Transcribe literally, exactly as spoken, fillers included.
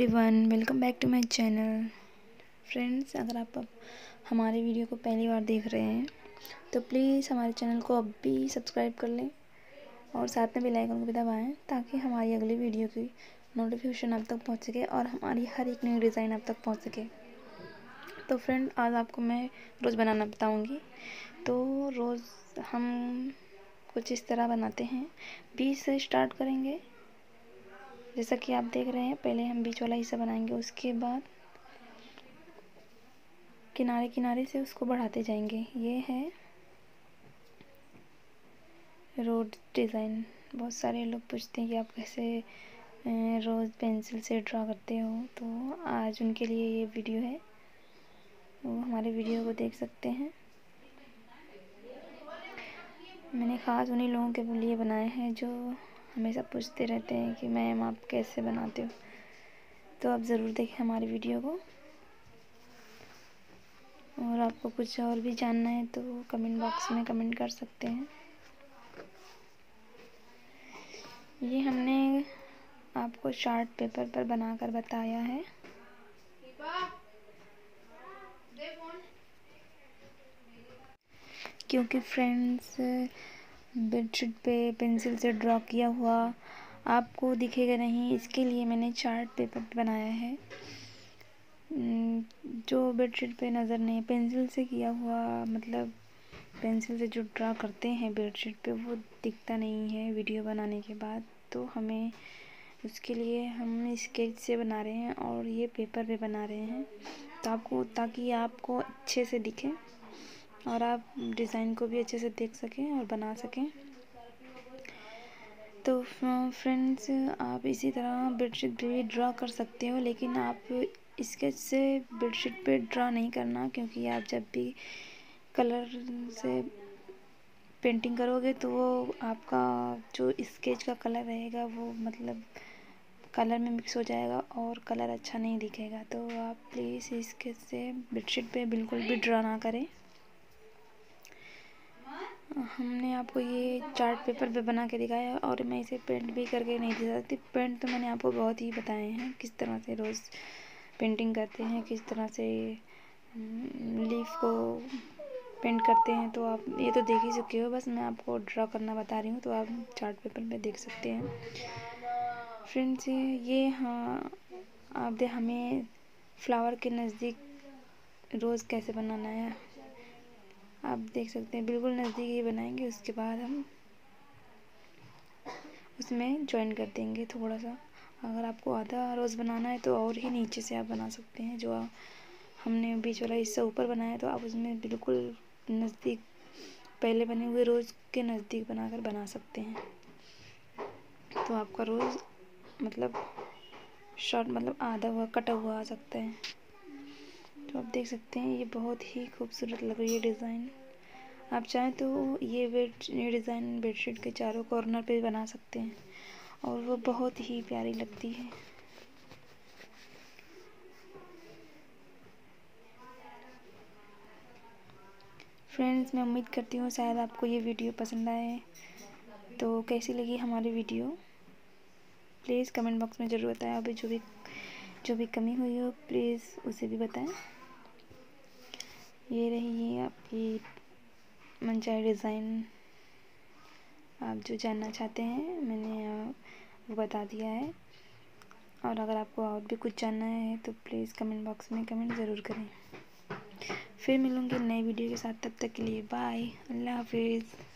Everyone, welcome back to my channel. Friends, अगर आप अब हमारे वीडियो को पहली बार देख रहे हैं तो प्लीज़ हमारे चैनल को अब भी सब्सक्राइब कर लें और साथ में बेल आइकन को भी दबाएं ताकि हमारी अगली वीडियो की नोटिफिकेशन आप तक पहुंच सके और हमारी हर एक नई डिज़ाइन आप तक पहुंच सके। तो फ्रेंड, आज आपको मैं रोज़ बनाना बताऊँगी। तो रोज़ हम कुछ इस तरह बनाते हैं। बीच से स्टार्ट करेंगे, जैसा कि आप देख रहे हैं। पहले हम बीच वाला हिस्सा बनाएंगे, उसके बाद किनारे किनारे से उसको बढ़ाते जाएंगे। ये है रोज डिज़ाइन। बहुत सारे लोग पूछते हैं कि आप कैसे रोज़ पेंसिल से ड्रा करते हो, तो आज उनके लिए ये वीडियो है, वो हमारे वीडियो को देख सकते हैं। मैंने ख़ास उन्हीं लोगों के लिए बनाए हैं जो हमेशा पूछते रहते हैं कि मैम आप कैसे बनाते हो। तो आप ज़रूर देखें हमारी वीडियो को। और आपको कुछ और भी जानना है तो कमेंट बॉक्स में कमेंट कर सकते हैं। ये हमने आपको चार्ट पेपर पर बनाकर बताया है। क्योंकि फ्रेंड्स, बेडशीट पे पेंसिल से ड्रॉ किया हुआ आपको दिखेगा नहीं, इसके लिए मैंने चार्ट पेपर पे बनाया है। जो बेडशीट पे नज़र नहीं, पेंसिल से किया हुआ, मतलब पेंसिल से जो ड्रा करते हैं बेडशीट पे, वो दिखता नहीं है वीडियो बनाने के बाद। तो हमें उसके लिए हम स्केच से बना रहे हैं और ये पेपर पे बना रहे हैं, तो आपको ताकि आपको अच्छे से दिखे और आप डिज़ाइन को भी अच्छे से देख सकें और बना सकें। तो फ्रेंड्स, आप इसी तरह बेडशीट पे भी ड्रा कर सकते हो, लेकिन आप स्केच से बेडशीट पे ड्रा नहीं करना, क्योंकि आप जब भी कलर से पेंटिंग करोगे तो वो आपका जो स्केच का कलर रहेगा वो मतलब कलर में मिक्स हो जाएगा और कलर अच्छा नहीं दिखेगा। तो आप प्लीज़ स्केच से बेडशीट पे बिल्कुल भी ड्रा ना करें। हमने आपको ये चार्ट पेपर पे बना के दिखाया और मैं इसे पेंट भी करके नहीं दिखा सकती। पेंट तो मैंने आपको बहुत ही बताए हैं, किस तरह से रोज़ पेंटिंग करते हैं, किस तरह से लीफ को पेंट करते हैं, तो आप ये तो देख ही चुके हो। बस मैं आपको ड्रा करना बता रही हूँ, तो आप चार्ट पेपर पे देख सकते हैं। फ्रेंड्स, ये हाँ आप दे हमें फ्लावर के नज़दीक रोज़ कैसे बनाना है आप देख सकते हैं। बिल्कुल नज़दीक ही बनाएंगे, उसके बाद हम उसमें ज्वाइन कर देंगे थोड़ा सा। अगर आपको आधा रोज़ बनाना है तो और ही नीचे से आप बना सकते हैं। जो हमने बीच वाला हिस्सा ऊपर बनाया, तो आप उसमें बिल्कुल नज़दीक पहले बने हुए रोज़ के नज़दीक बनाकर बना सकते हैं। तो आपका रोज़ मतलब शॉर्ट मतलब आधा हुआ कटा हुआ आ सकता है। तो आप देख सकते हैं, ये बहुत ही खूबसूरत लग रही है डिज़ाइन। आप चाहें तो ये बेड ये डिज़ाइन बेडशीट के चारों कॉर्नर पे बना सकते हैं और वो बहुत ही प्यारी लगती है। फ्रेंड्स, मैं उम्मीद करती हूँ शायद आपको ये वीडियो पसंद आए। तो कैसी लगी हमारी वीडियो प्लीज़ कमेंट बॉक्स में ज़रूर बताएं। अभी जो भी जो भी कमी हुई हो प्लीज़ उसे भी बताएं। ये रही आपकी मनचाही डिज़ाइन। आप जो जानना चाहते हैं मैंने वो बता दिया है। और अगर आपको और भी कुछ जानना है तो प्लीज़ कमेंट बॉक्स में कमेंट ज़रूर करें। फिर मिलूँगी नई वीडियो के साथ, तब तक के लिए बाय, अल्लाह हाफिज़।